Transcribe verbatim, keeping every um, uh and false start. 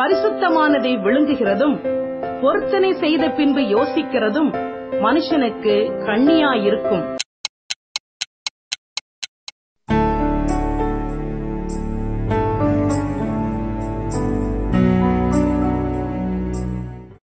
பரிசுத்தமானதை விழுங்குகிறதும் பொருத்தனை செய்த பின்பு யோசிக்கிறதும் மனுஷனுக்கு கண்ணியாயிருக்கும்.